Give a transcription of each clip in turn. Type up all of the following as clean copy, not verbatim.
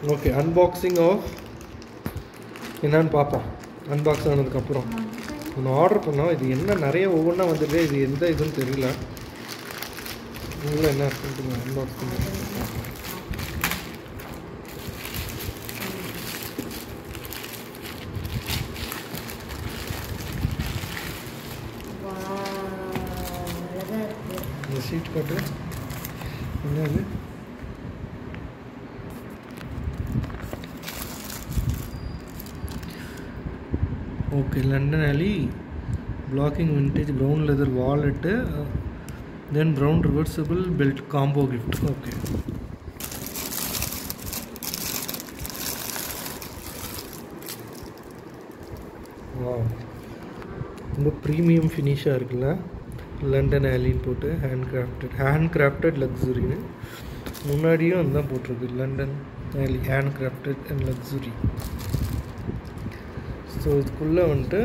Okay, unboxing of என்னன்னு பார்ப்போம். Unbox ஆனதுக்கப்புறம் ஒன்று ஆர்டர் பண்ணோம். இது என்ன நிறைய ஒவ்வொன்றா வந்துட்டு இது எந்த இதுன்னு தெரியல. உள்ள என்ன இருக்குன்னு அன்பாக்ஸ் பண்ணி இந்த சீட் காட்டு. என்னது? Okay, London alley blocking vintage brown leather wallet, then brown reversible belt combo gift. Okay, wow, ரொம்ப ப்ரீமியம் ஃபினிஷாக இருக்குல்ல. லண்டன் alleyன்னு போட்டு ஹேண்ட் கிராஃப்டட் லக்ஸுரின்னு முன்னாடியும் அதுதான் போட்டிருக்கு. London alley hand crafted and luxury. So இதுக்குள்ளே வந்துட்டு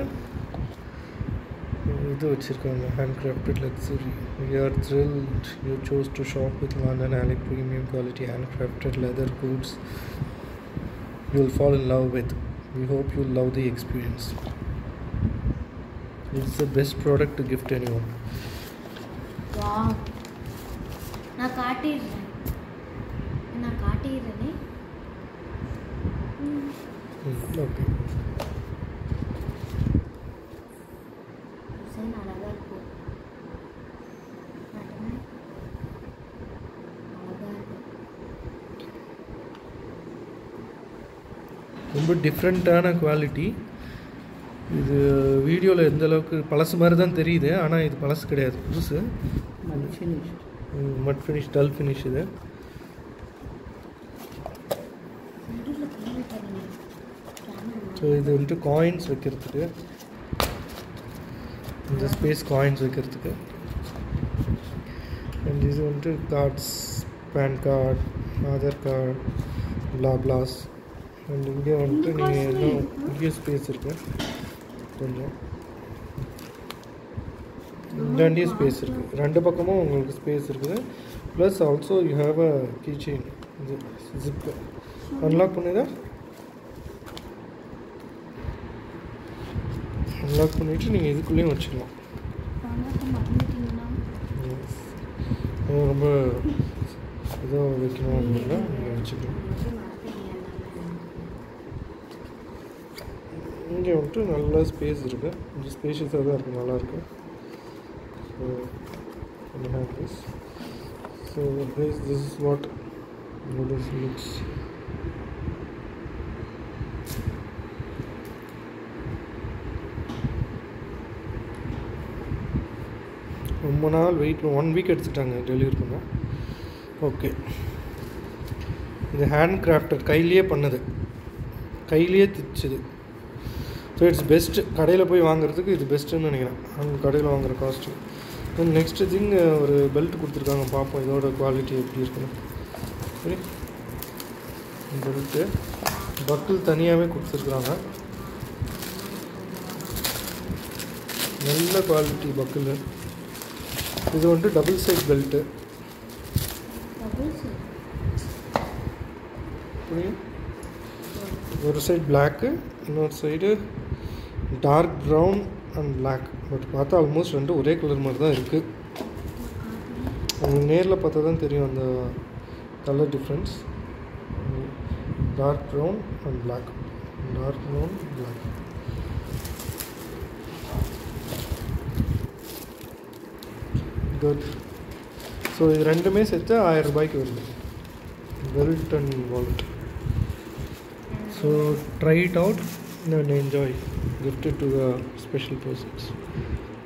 இது வச்சுருக்காங்க, hand crafted luxury. We are thrilled you chose to shop with London alley premium quality hand crafted leather goods you will fall in love with. We hope you love the experience. It's the best product to gift anyone. Wow, நான் காட்டிடுறேன். Okay, ரொம்ப டிஃப்ரெண்ட்டான quality. இது வீடியோவில் எந்த அளவுக்கு பழசு மாதிரி தான் தெரியுது, ஆனால் இது பழசு கிடையாது, புதுசு. Matte finish, dull finish. இது ஸோ இது வந்துட்டு காயின்ஸ் வைக்கிறதுக்கு, இந்த ஸ்பேஸ் காயின்ஸ் வைக்கிறதுக்கு. அண்ட் இது வந்துட்டு cards, pan card, Aadhaar card, பிளாஸ். அண்ட் இங்கே வந்துட்டு நீங்கள் இன்னும் இங்கேயும் ஸ்பேஸ் இருக்குது கொஞ்சம். இந்தாண்டியும் ஸ்பேஸ் இருக்குது, ரெண்டு பக்கமும் உங்களுக்கு ஸ்பேஸ் இருக்குது. Plus also you have a key chain. இது ஜிப்பு அன்லாக் பண்ணுதா? அன்லாக் பண்ணிவிட்டு நீங்கள் இதுக்குள்ளேயும் வச்சுக்கலாம். ரொம்ப ஏதோ வைக்கணும் அப்படின்னா நீங்கள் வச்சுக்கலாம். இங்கே வந்துட்டு நல்லா ஸ்பேஸ் இருக்குது, கொஞ்சம் ஸ்பேஷியஸாக தான் இருக்குது, நல்லாயிருக்கு. So this is what this looks. ரொம்ப நாள் வெயிட், 1 வீக் எடுத்துட்டாங்க டெலிவரி பண்ண. ஓகே, இது ஹேண்ட் கிராஃப்டட், கையிலேயே பண்ணது, கையிலேயே தைச்சது. So it's best. கடையில் போய் வாங்குறதுக்கு இது பெஸ்ட்டுன்னு நினைக்கிறேன், அவங்க கடையில் வாங்குகிற காஸ்ட்டு. தென் நெக்ஸ்ட் திங், ஒரு பெல்ட் கொடுத்துருக்காங்க, பார்ப்போம் இதோட குவாலிட்டி எப்படி இருக்குன்னு. சரி, பெல்ட்டு பக்கிள் தனியாகவே கொடுத்துருக்குறாங்க, நல்ல குவாலிட்டி பக்கிள். இது வந்துட்டு டபுள் சைட் பெல்ட்டு. ஒரு சைடு பிளாக்கு, இன்னொரு side dark brown and black. But பார்த்தா ஆல்மோஸ்ட் ரெண்டு ஒரே கலர் மாதிரி தான் இருக்குது. உங்களுக்கு நேரில் பார்த்தா தான் தெரியும் அந்த colour difference. Dark brown and black, dark brown black. Good. So இது ரெண்டுமே சேர்த்து 1000 ரூபாய்க்கு வருது, belt and wallet. So try it out and enjoy. Gift it to the special persons.